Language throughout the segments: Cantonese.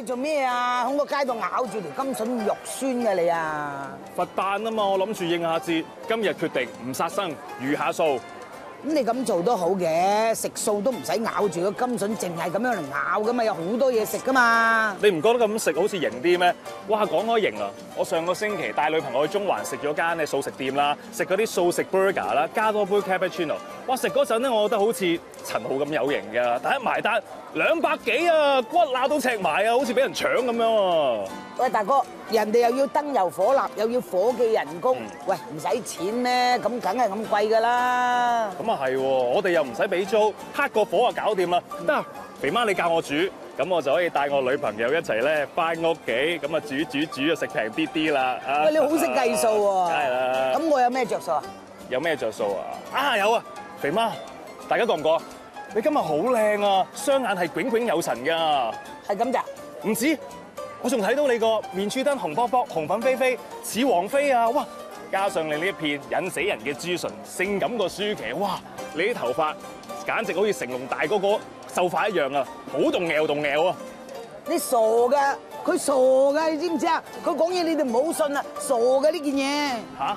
做咩啊？喺個街度咬住條金筍肉酸嘅你啊！ 佛誕啊嘛，我諗住應下節，今日決定唔殺生，預下數。 咁你咁做都好嘅，食素都唔使咬住個金筍，淨係咁樣嚟咬噶嘛，有好多嘢食噶嘛。 你唔覺得咁食好似型啲咩？哇，講開型啊！我上個星期帶女朋友去中環食咗間嘅素食店啦，食嗰啲素食 burger 啦，加多杯 cappuccino。哇！食嗰陣咧，我覺得好似陳浩咁有型㗎，但一埋單200幾啊，骨乸都赤埋啊，好似俾人搶咁樣喎。 喂，大哥，人哋又要燈油火蠟，又要伙計人工，喂，唔使錢咩？咁梗係咁貴㗎啦。 咁啊係喎，我哋又唔使俾租，黑個火就搞掂啦。得，肥媽你教我煮，咁我就可以帶我女朋友一齊咧翻屋企，咁啊煮就食平啲啲啦。 喂，你好識計數喎。 梗係啦。 咁我有咩着數啊？ 有咩着數啊？啊有啊，肥媽，大家覺唔覺？你今日好靚啊，雙眼係炯炯有神㗎。 係咁咋？ 唔止，我仲睇到你個面珠燈紅卜卜、紅粉飛飛，似王妃啊！哇！加上你呢一片引死人嘅朱唇，性感過舒淇，哇！你啲頭髮簡直好似成龍大哥哥秀髮一樣啊，好動搖啊！ 你傻㗎，佢傻㗎，你知唔知啊？佢講嘢你哋唔好信啊，傻㗎呢件嘢。 嚇！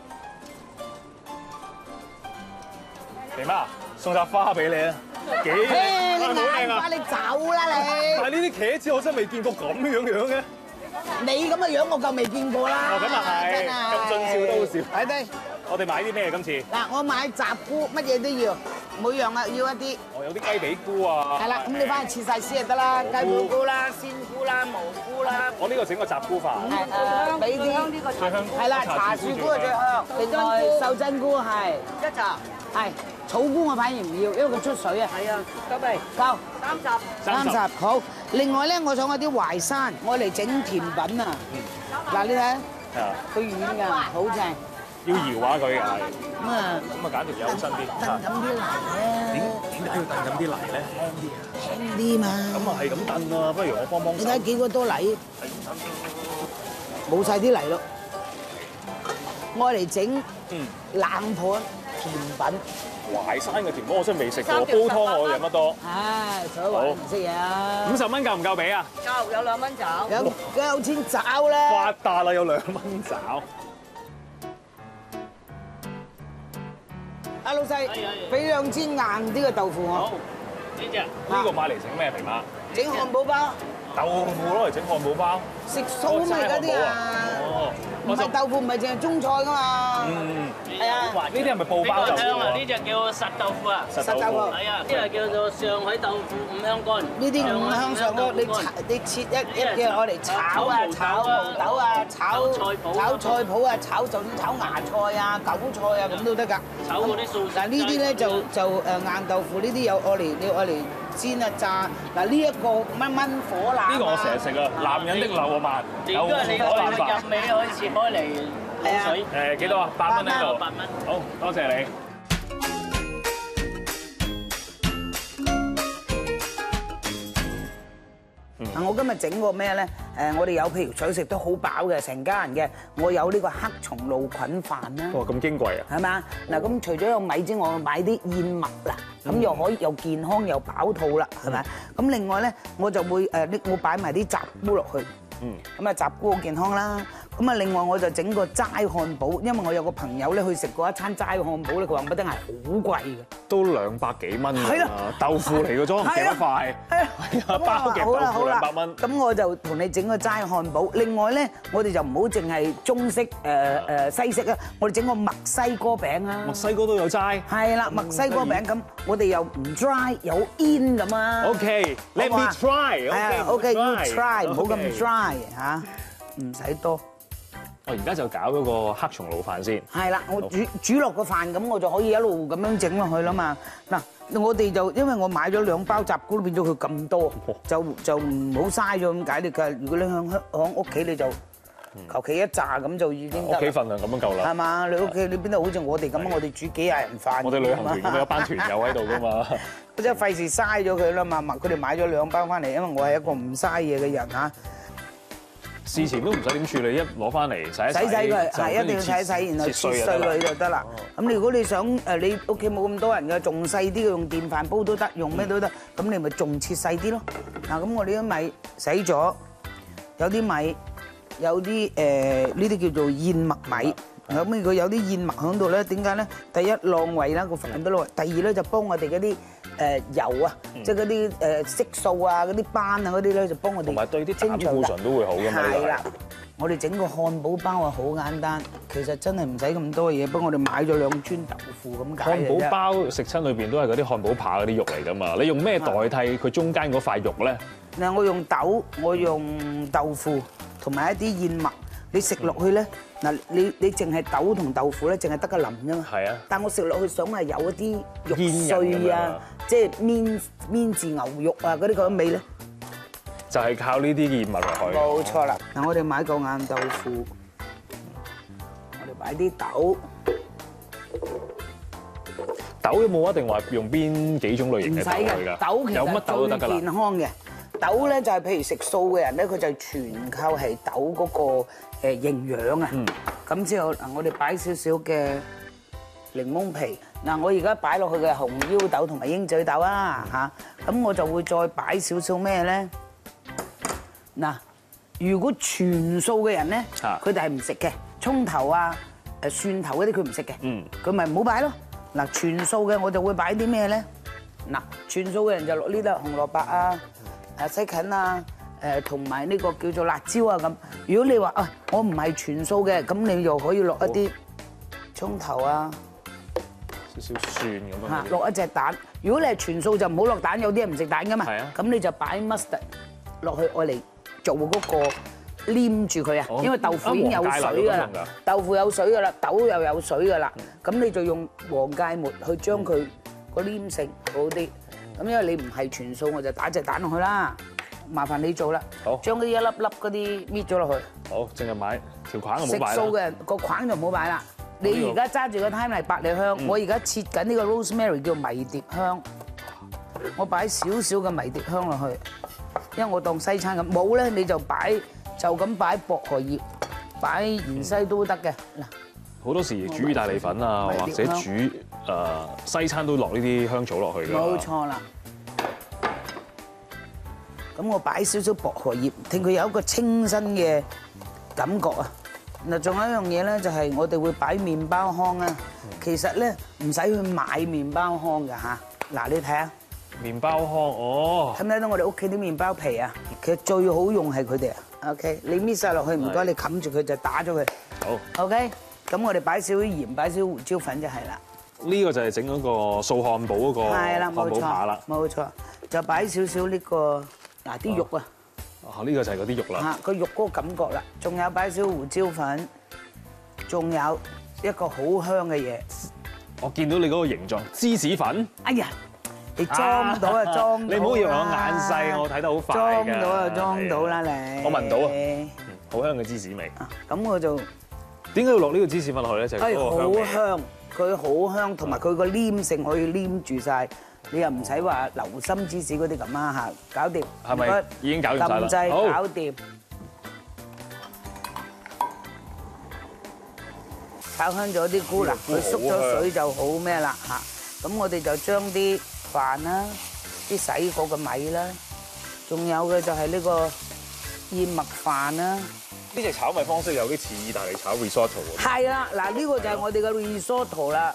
肥媽送扎花俾你啊！幾靚啊！ 你眼花，你走啦你！ 但係呢啲茄子我真係未見過咁樣嘅。 你咁嘅樣我夠未見過啦。 哦，咁啊係，咁俊俏都好笑。 睇低。 我哋買啲咩今次？ 嗱，我買雜菇，乜嘢都要，每樣啊要一啲。 我有啲雞髀菇啊。 係啦，咁你翻去切晒絲就得啦，雞髀菇啦、鮮菇啦、蘑菇啦。 我呢個整個雜菇飯。 係俾啲最香。 係啦，茶樹菇係最香，另外秀珍菇係一扎， 係草菇我反而唔要，因為佢出水啊。 係啊，夠未？ 夠 30 好。另外咧，我想有啲淮山，我嚟整甜品啊。嗱，你睇， 係啊， 佢軟㗎，好正。 要搖下佢嘅係。 咁啊， 咁啊揀條友好身啲。 燉咁啲泥咧。 點解要燉咁啲泥咧？ 輕啲嘛。 咁啊係咁燉啊，不如我幫手。 你睇幾個多泥？冇晒啲泥咯。我嚟整冷盤甜品。 淮山嘅甜品我真係未食過，煲湯我飲得多。 唉，所以話唔識嘢啊。 50蚊夠唔夠俾啊？ 夠，有2蚊找。 有錢找啦。 發達啦，有2蚊找。 阿老細，俾2支硬啲嘅豆腐我。 好，呢隻呢個買嚟整咩肥媽？ 整漢堡包。 豆腐攞嚟整漢堡包。 食素啊嘛，而家啲啊。 哦。 唔係豆腐，唔係淨係中菜噶嘛。係啊。 呢啲係咪布包豆腐啊？ 呢隻叫實豆腐啊。 實豆腐。 係啊，呢個叫做上海豆腐五香乾。 呢啲五香上咯，你切一嘅我嚟炒啊，炒毛豆啊，炒菜脯啊，就算炒芽菜啊、韭菜啊咁都得㗎。 炒嗰啲素食。 嗱呢啲咧就硬豆腐，呢啲有你愛嚟煎啊炸。嗱呢一個燜火腩。 呢個我成日食啊，男人的流漫。 如果你火腩飯。 入味可以切開嚟滷水。 幾多啊？8蚊喺度。 8蚊。 好，多謝你。 我今日整個咩咧？我哋有譬如水食都好飽嘅，成家人嘅。我有呢個黑松露菌飯啦。 哇，咁矜貴啊！ 係嘛？嗱，咁除咗有米之外，我買啲燕麥啦，咁又可以又健康又飽肚啦，係咪？咁另外咧，我就會我擺埋啲雜菇落去。咁啊，雜菇好健康啦。咁啊，另外我就整個齋漢堡，因為我有個朋友咧去食過一餐齋漢堡咧，佢話唔一定係好貴嘅， 都200幾蚊㗎啦，豆腐嚟嘅啫，幾多塊？係啊，包嘅豆腐200蚊。 咁我就同你整個齋漢堡。另外咧，我哋就唔好淨係中式西式啊，我哋整個墨西哥餅啊。 墨西哥都有齋。 係啦，墨西哥餅咁，我哋又唔 dry 又 in 咁啊。 OK，let me try。 係啊，OK，you try，唔好咁 dry 嚇，唔使多。 我而家就搞嗰個黑松露飯先。 係啦，我煮落個飯咁，我就可以一路咁樣整落去啦嘛。嗱，我哋就因為我買咗2包雜菇，變咗佢咁多，就唔好嘥咗咁解你㗎。如果你響屋企你就求其一紮咁就已經得。 屋企份量咁樣夠啦。 係嘛？你屋企你邊度好似我哋咁，我哋煮幾廿人飯。 我哋旅行團咁有一班團友喺度㗎嘛。 即係費事嘥咗佢啦嘛。佢哋買咗2包翻嚟，因為我係一個唔嘥嘢嘅人嚇。 事前都唔使點處理，一攞翻嚟洗一洗佢，係一定要洗一洗，然後切碎佢就得啦。咁如果你想你屋企冇咁多人嘅，仲細啲嘅用電飯煲都得，用咩都得，咁你咪仲切細啲咯。嗱，咁我哋啲米洗咗，有啲米有啲呢啲叫做燕麥米。咁佢有啲燕麥喺度咧，點解咧？第一浪胃啦，個飯都浪胃。第二咧就幫我哋嗰啲油啊，即係嗰啲色素啊、嗰啲斑啊嗰啲咧，就幫我哋同埋對啲膽固醇都會好㗎嘛。 係啦，我哋整個漢堡包啊，好簡單，其實真係唔使咁多嘢，不過我哋買咗2磚豆腐咁解嘅啫。 漢堡包食親裏邊都係嗰啲漢堡扒嗰啲肉嚟㗎嘛，你用咩代替佢中間嗰塊肉咧？ 嗱，我用豆，我用豆腐同埋一啲燕麥。你食落去咧，嗱你淨係豆同豆腐咧，淨係得個腍啫嘛。係啊。但我食落去想係有一啲肉碎啊，即係麵豉牛肉啊嗰啲咁味咧， 就係靠呢啲燕麥落去。 冇錯啦。嗱，我哋買個硬豆腐，我哋擺啲豆。 豆有冇一定話用邊幾種類型嘅豆㗎？ 豆其有乜豆都得㗎啦。 最健康嘅豆咧就係譬如食素嘅人咧，佢就全靠係豆嗰個營養啊。咁之後嗱，我哋擺少少嘅檸檬皮。嗱，我而家擺落去嘅紅腰豆同埋鷹嘴豆啊嚇。咁我就會再擺少少咩咧？嗱，如果全素嘅人咧，佢哋係唔食嘅，葱頭啊、蒜頭嗰啲佢唔食嘅。佢咪唔好擺咯。嗱，全素嘅我就會擺啲咩咧？嗱，全素嘅人就落呢度紅蘿蔔啊、西芹啊、同埋呢個叫做辣椒啊咁。如果你話啊，我唔係全素嘅，咁你又可以落一啲葱頭啊， 少少蒜咁樣。 落一隻蛋。如果你係全素就唔好落蛋，有啲人唔食蛋噶嘛。係啊。咁你就擺 mustard 落去愛嚟做嗰個黏住佢啊，因為豆腐已經有水㗎啦，豆腐有水㗎啦，豆又有水㗎啦，咁你就用黃芥末去將佢個黏性好啲。咁因為你唔係全素，我就打隻蛋落去啦。麻煩你做啦， 好， 將嗰啲一粒粒嗰啲搣咗落去。 好，淨係買條框就唔好擺啦。 食素嘅人個框就唔好擺啦。你而家揸住個 thyme 嚟百里香，我而家切緊呢個 rosemary 叫迷迭香，我擺少少嘅迷迭香落去，因為我當西餐咁。冇咧你就咁擺薄荷葉，擺芫茜都得嘅。嗱， 好多時煮意大利粉啊，或者煮西餐都落呢啲香草落去㗎。 冇錯啦。咁我擺少少薄荷葉，令佢有一個清新嘅感覺啊！嗱，仲有一樣嘢咧，就係我哋會擺麵包糠啊。其實咧唔使去買麵包糠㗎嚇。嗱，你睇下麵包糠，哦， 睇唔睇到我哋屋企啲麵包皮啊？其實最好用係佢哋啊。OK， 你搣晒落去，唔該你冚住佢就打咗佢。好。OK，咁我哋擺少啲鹽，擺少胡椒粉就係啦。 呢個就係整嗰個素漢堡嗰個漢堡扒啦。 冇錯，就擺少少呢個嗱啲肉啊。 呢個就係嗰啲肉啦。 嚇，個肉嗰個感覺啦，仲有擺少胡椒粉，仲有一個好香嘅嘢。 我見到你嗰個形狀，芝士粉。 哎呀，你裝到啊裝到。 你唔好以為我眼細，我睇得好快㗎。 裝到啊裝到啦你。 我聞到啊，好香嘅芝士味。 咁我就點解要落呢個芝士粉落去咧？就係嗰個香味。 好香，佢好香，同埋佢個黏性可以黏住晒。你又唔使話流心芝士嗰啲咁啊嚇，搞掂。 係咪已經搞掂晒啦？ 撳掣搞掂。炒香咗啲菇啦，佢縮咗水就好咩啦嚇。咁我哋就將啲飯啦、啲洗過嘅米啦，仲有嘅就係呢個燕麥飯啦。 呢隻炒米方式有啲似意大利炒 risotto 喎。 係啦，嗱呢個就係我哋嘅 risotto 啦。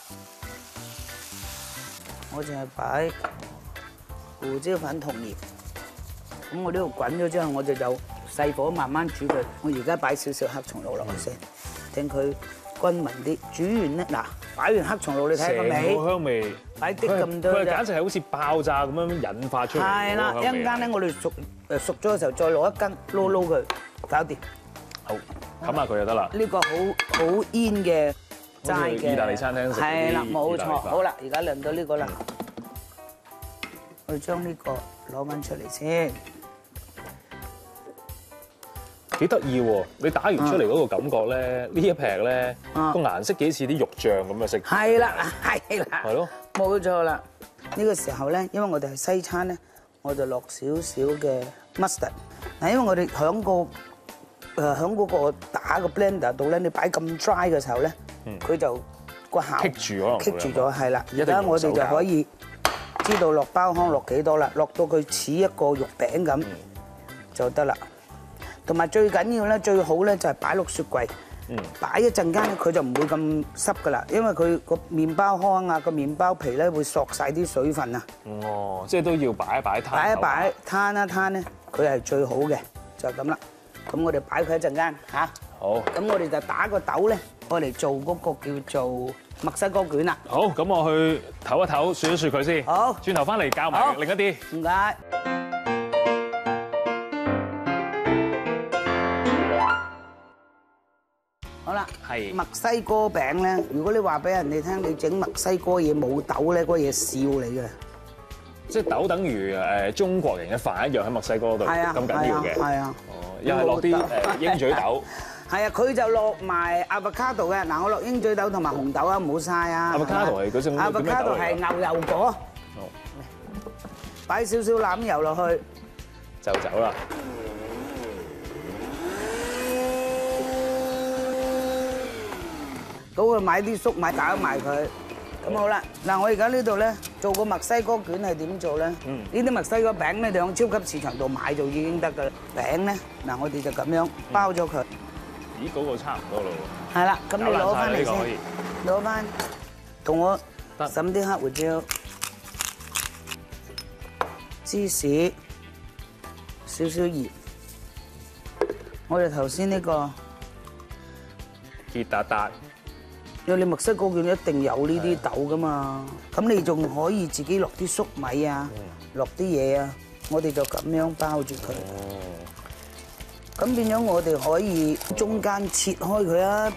我淨係擺胡椒粉同鹽，咁我呢度滾咗之後，我就細火慢慢煮佢。我而家擺少少黑松露落去先，等佢均勻啲。煮完咧，嗱擺完黑松露，你睇個味， 成個香味， 擺啲咁多， 佢簡直係好似爆炸咁樣引發出嚟。 係啦，一陣間咧，我哋熟咗嘅時候，再攞一羹撈佢，搞掂。 好，冚下佢就得啦。 呢個好煙嘅。齋嘅意大利餐廳食係啦，冇錯。好啦，而家輪到呢個啦，我將呢個攞翻出嚟先。 幾得意喎！你打完出嚟嗰個感覺咧，呢一劈咧個顏色幾似啲肉醬咁嘅色。 係啦，係啦。 係咯， 冇錯啦。呢個時候咧，因為我哋係西餐咧，我就落少少嘅 mustard。嗱，因為我哋響個喺嗰個打個 blender 度咧，你擺咁 dry 嘅時候咧，佢就個效棘住可能棘住咗，係啦。 一定要而家我哋手搞就可以知道落包糠落幾多啦，落到佢似一個肉餅咁就得啦。同埋最緊要咧，最好咧就係擺落雪櫃。擺一陣間咧，佢就唔會咁濕噶啦，因為佢個麵包糠啊、個麵包皮咧會索晒啲水分啊。 哦，即係都要擺一擺攤。 擺一擺，攤一攤咧，佢係最好嘅，就係咁啦。咁我哋擺佢一陣間嚇。 好。 咁我哋就打個豆咧，我嚟做嗰個叫做墨西哥卷啦。 好，咁我去唞一唞，雪一雪佢先。 好， 轉頭翻嚟教埋另一啲。 唔該。好啦， 係墨西哥餅咧，如果你話俾人哋聽你整墨西哥嘢冇豆咧，嗰嘢笑你嘅。 即係豆等於中國人嘅飯一樣喺墨西哥度咁緊要嘅。 係啊。 哦，又係落啲鷹嘴豆。 係啊，佢就落埋 avocado 嘅。嗱，我落鷹嘴豆同埋紅豆啊，唔好嘥啊。 avocado 係嗰種咩豆嚟㗎 ？avocado 係牛油果。 好。 擺少少欖油落去。 就走啦。 咁我買啲粟米搞埋佢，咁好啦。嗱，我而家呢度咧做個墨西哥卷係點做咧？呢啲墨西哥餅咧，你喺超級市場度買就已經得㗎啦。餅咧，嗱我哋就咁樣包咗佢。 咦，嗰個差唔多咯喎。 係啦，咁你攞翻嚟先，攞翻，同我揼啲黑胡椒、芝士、少少鹽。我哋頭先呢個結達達。 因為你墨西哥卷一定有呢啲豆噶嘛，咁你仲可以自己落啲粟米啊，落啲嘢啊，我哋就咁樣包住佢。咁變咗我哋可以中間切開佢啊！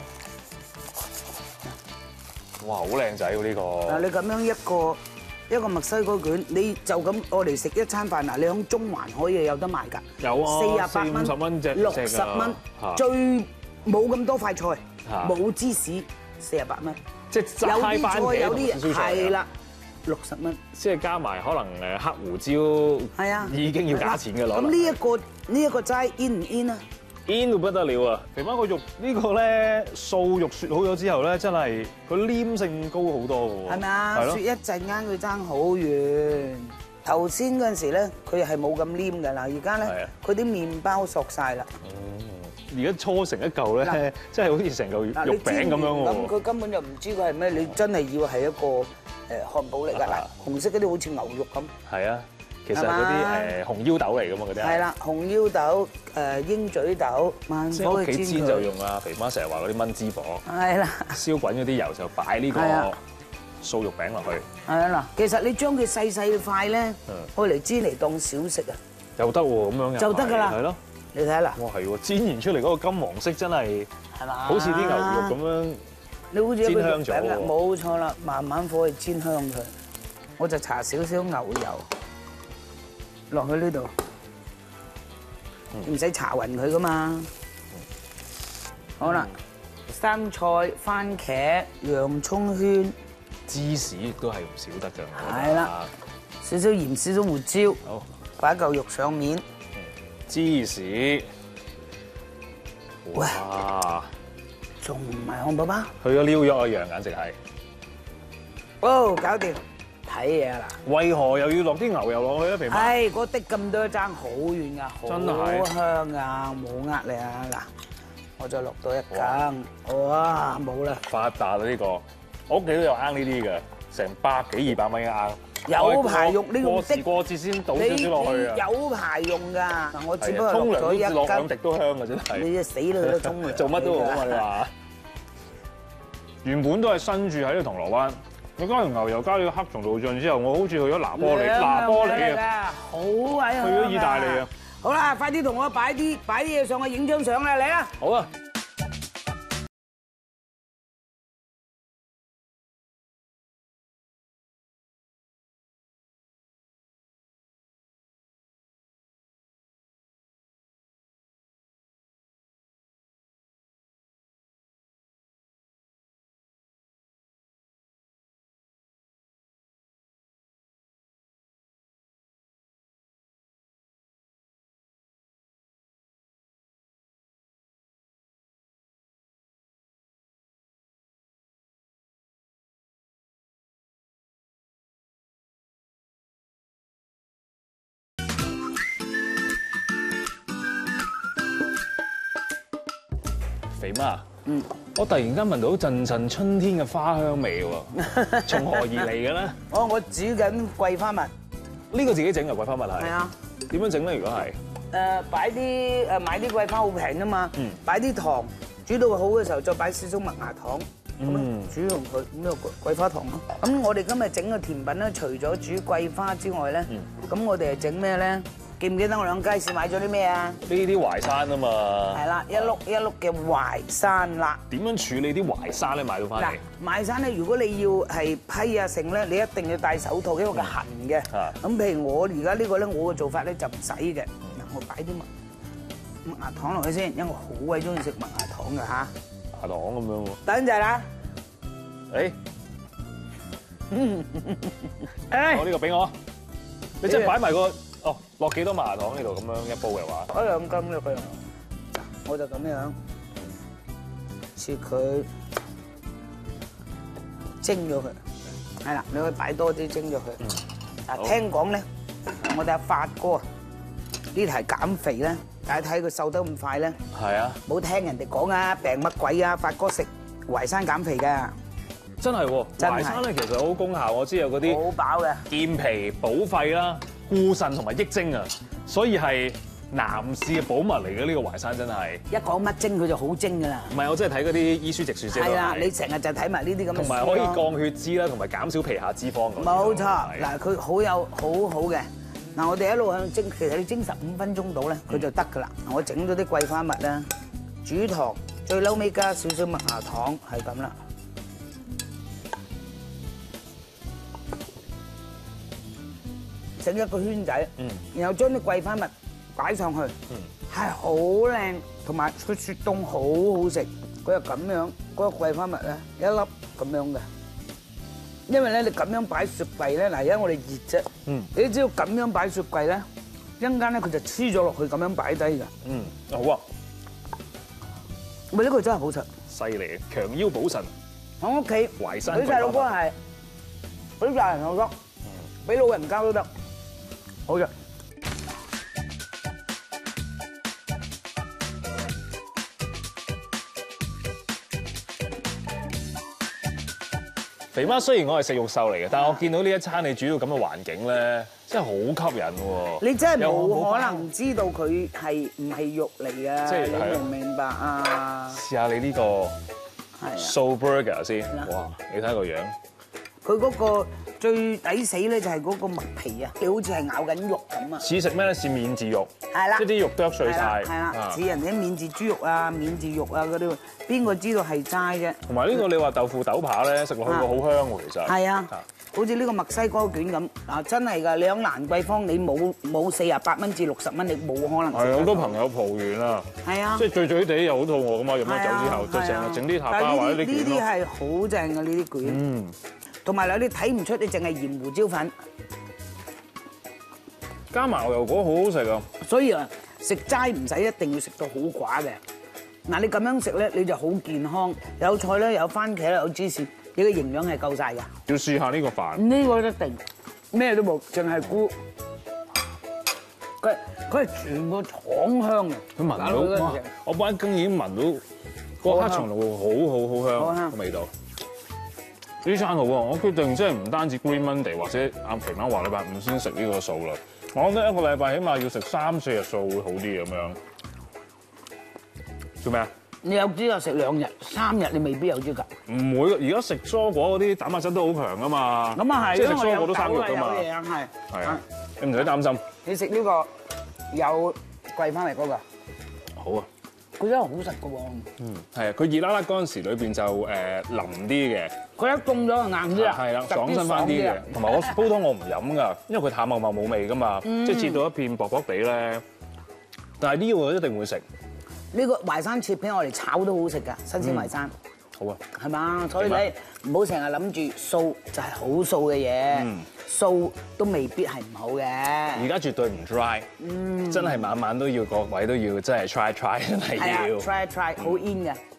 哇，好靚仔喎呢個！ 嗱，你咁樣一個墨西哥卷，你就咁我嚟食一餐飯嗱，你喺中環可以有得賣㗎。 有啊 ，48蚊、 50蚊隻 60蚊，最冇咁多塊菜，冇芝士。48蚊， 即係齋番茄有啲同燒係啦，60蚊， 即係加埋可能黑胡椒， 係啊， 已經要加錢嘅咯。 咁呢一個齋 in 唔 in 啊 ？in 到不得了啊！肥媽個肉呢個咧素肉雪好咗之後咧，真係佢黏性高好多嘅喎。 係咪啊？ 係咯。 雪一陣間佢爭好遠。頭先嗰陣時咧，佢係冇咁黏㗎啦，而家咧佢啲麵包索晒啦。 而家搓成一嚿咧，真係好似成嚿肉餅咁樣喎。 咁佢根本就唔知佢係咩，你真係以為係一個漢堡嚟㗎嗱，紅色嗰啲好似牛肉咁。係啊，其實係嗰啲紅腰豆嚟㗎嘛，嗰啲係啦，紅腰豆、鷹嘴豆，慢火去煎佢。 屋企煎就用啊，肥媽成日話嗰啲燜脂肪。係啦。燒滾嗰啲油就擺呢個素肉餅落去。 係啊嗱，其實你將佢細細塊咧，愛嚟煎嚟當小食啊。 又得喎，咁樣就得㗎啦。係咯。你睇下嗱， 哇係喎，煎完出嚟嗰個金黃色真係， 係嘛？ 好似啲牛肉咁樣， 你好似煎香咗喎。 冇錯啦，慢慢火去煎香佢。我就搽少少牛油落去呢度，唔使搽勻佢噶嘛。好啦，生菜、番茄、洋葱圈、 芝士都係唔少得㗎。 係啦，少少鹽、少少胡椒， 好， 擺嚿肉上面。 芝士，哇！ 仲唔係漢堡包？ 去咗紐約一樣，簡直係。 哦，搞掂，睇嘢啦。 為何又要落啲牛油落去咧？肥媽？ 係，嗰滴咁多爭好遠㗎， 真係好香㗎，冇呃你啊！嗱，我再落到一羹，哇，冇啦。 發達啦呢個，我屋企都有罌呢啲嘅，成100幾200蚊一罌。 有排用呢個過時過節先倒少少落去啊！ 有排用㗎，嗱我只不過沖涼落咗一落2 羹， 滴都香嘅真係。 你死啦都沖涼， 做乜都好啊！你話原本都係身住喺呢個銅鑼灣，我加完牛油加咗黑松露醬之後，我好似去咗拿波里啊！ 好啊！ 去咗意大利啊！ 好啦，快啲同我擺啲嘢上去影張相啦，嚟啦！ 好啊！ 肥媽，我突然間聞到陣陣春天嘅花香味喎，從何而嚟嘅咧？ 我煮緊桂花蜜。 呢個自己整嘅桂花蜜係。 係啊。 點樣整咧？如果係？ 擺啲買啲桂花好平啊嘛，擺啲糖，煮到好嘅時候再擺少少麥芽糖，咁樣煮用佢咁就桂花糖咯。咁我哋今日整個甜品咧，除咗煮桂花之外咧，咁我哋係整咩咧？記唔記得我哋喺街市買咗啲咩啊？ 呢啲淮山啊嘛。 係啦，一碌一碌嘅淮山啦。 點樣處理啲淮山咧？買到翻嚟？ 嗱，淮山咧，如果你要係批啊剩咧，你一定要戴手套，因為佢痕嘅。咁譬如我而家呢個咧，我嘅做法咧就唔使嘅。嗱，我擺啲麥芽糖落去先，因為我好鬼中意食麥芽糖㗎嚇。 芽糖咁樣喎。 等陣啦。 我呢個俾我。你即係擺埋個。哦，落幾多麥芽糖呢度咁樣一煲嘅話 ？1-2斤落去，我就咁樣切佢，蒸咗佢。係啦，你可以擺多啲蒸咗佢。嗱，聽講咧，我哋阿發哥呢題減肥咧，大家睇佢瘦得咁快咧。 係啊。 冇聽人哋講啊，病乜鬼啊？發哥食淮山減肥㗎。 真係喎，淮山咧其實好功效，我知有嗰啲好飽嘅健脾補肺啦。固腎同埋益精啊，所以係男士嘅寶物嚟嘅呢個淮山真係。一講乜精佢就好精㗎啦。唔係，我真係睇嗰啲醫書直説啫。係啦，你成日就睇埋呢啲咁嘅。同埋可以降血脂啦，同埋減少皮下脂肪。冇錯，嗱佢好嘅。嗱我哋一路向蒸，其實你蒸15分鐘到咧，佢就得㗎啦。我整咗啲桂花蜜啦，煮糖，最嬲尾加少少麥芽糖，係咁啦。整一個圈仔，然後將啲桂花蜜擺上去，係好靚，同埋佢雪凍好好食。佢又咁樣，嗰個桂花蜜咧一粒咁樣嘅。因為咧你咁樣擺雪櫃咧，嗱而家我哋熱啫，你只要咁樣擺雪櫃咧，一陣間咧佢就黐咗落去咁樣擺低㗎。好啊，喂呢個真係好食，犀利，強腰補腎。喺屋企淮山，俾細佬哥係，俾大人又得，俾老人家都得。好嘅，肥媽雖然我係食肉獸嚟嘅，但係我見到呢一餐你煮到咁嘅環境咧，真係好吸引喎！你真係冇可能知道佢係唔係肉嚟嘅，即係你明唔明白啊？試下你呢個素 burger 先，哇！你睇個樣，佢嗰個。最抵死咧就係嗰個麥皮啊，你好似係咬緊肉咁啊！似食咩咧？似免治肉，係啦，即係啲肉剁碎晒，係啦，似人哋啲免治豬肉啊、免治肉啊嗰啲，邊個知道係齋啫？同埋呢個你話豆腐豆扒咧，食落去會好香喎，其實係啊，好似呢個墨西哥卷咁嗱，真係㗎！你喺蘭桂坊你冇48蚊至60蚊，你冇可能。係好多朋友蒲完啊，係啊，即係醉醉地又好肚餓㗎嘛，飲咗酒之後就成日整啲塔巴或者啲卷咯。呢啲係好正㗎，呢啲卷。同埋你睇唔出，你淨係鹽胡椒粉，加埋牛油果好好食啊！所以啊，食齋唔使一定要食到好寡嘅。嗱，你咁樣食咧，你就好健康，有菜咧，有番茄咧，有芝士，你嘅營養係夠晒㗎。要試下呢個飯。呢個一定咩都冇，淨係菇。佢係全個廠香嘅。佢聞到哇！我半羹已經聞到個黑松露好香個味道。呢餐好喎，我決定即係唔單止 Green Monday 或者阿肥媽話禮拜5先食呢個素啦，我覺得一個禮拜起碼要食3-4日素會好啲咁樣。做咩啊？你有資格食2日、3日，你未必有資格。唔會，而家食蔬果嗰啲蛋白質都好強啊嘛。咁啊係，即係食蔬果都3日㗎嘛。係啊，你唔使擔心。你食呢個有桂花蜜嗰個。好啊。佢真係好食㗎喎。係啊，佢熱辣辣嗰陣時裏邊就腍啲嘅。佢一凍咗就硬啲啊。係啦，爽身翻啲嘅。同埋我煲湯我唔飲㗎，因為佢淡茂茂冇味㗎嘛，即係切到一片薄薄地咧。但係呢個我一定會食。呢個淮山切片我哋炒都好食㗎，新鮮淮山。好啊。係嘛？所以你唔好成日諗住素就係好素嘅嘢，素都未必係唔好嘅。而家絕對唔 dry，真係晚晚都要個位都要真係 try，真係要。try 好 in 嘅。